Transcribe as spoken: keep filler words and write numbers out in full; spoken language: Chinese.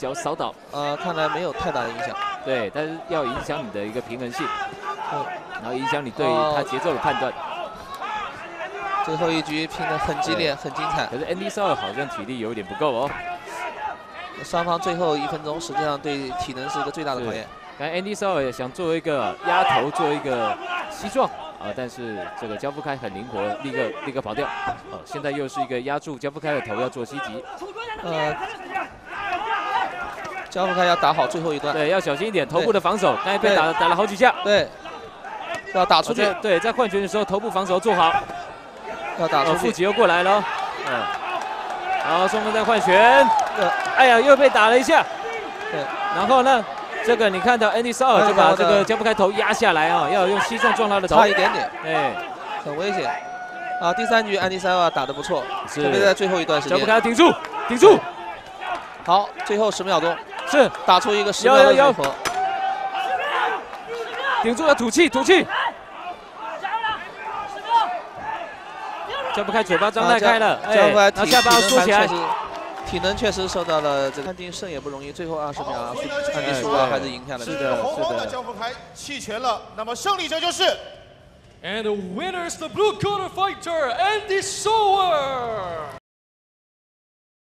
脚扫倒。 呃，看来没有太大的影响。 对，但是要影响你的一个平衡性， 嗯， 然后影响你对他节奏的判断。 最后一局拼得很激烈，很精彩。 可是 Andy Souwer 好像体力有一点不够哦。 双方最后一分钟，实际上对体能是一个最大的考验。 刚才 Andy Souwer 想做一个压头，做一个膝撞啊，但是这个焦夫开很灵活，立刻立刻跑掉。哦，现在又是一个压住焦夫开的头，要做膝击。呃， 焦夫开要打好最后一段。 对，要小心一点，头部的防守，刚才被打打了好几下。 对，要打出去。 哦、对，在换拳的时候，头部防守做好。 要打出去。 腹肌又过来了。嗯。然后双方在换拳。呃，哎呀，又被打了一下。 对。 然后呢？这个你看到 Andy Souwer 就把这个焦夫开头压下来啊，要用膝撞撞他的头， 差一点点， 哎， 很危险。啊，第三局 Andy Souwer 打得不错，特别在最后一段时间。 焦夫开顶住，顶住。 好，最后十秒钟， 是打出一个十秒的组合。 顶住了，吐气，吐气。焦夫开嘴巴张太开了， 焦夫开然后下巴缩起来。 体能确实受到了这个判定胜也不容易，最后二十秒，安迪苏啊还是赢下了。 是的， 红方的焦夫开弃权了，那么胜利者就是。 And the winner is the blue corner fighter Andy Souwer.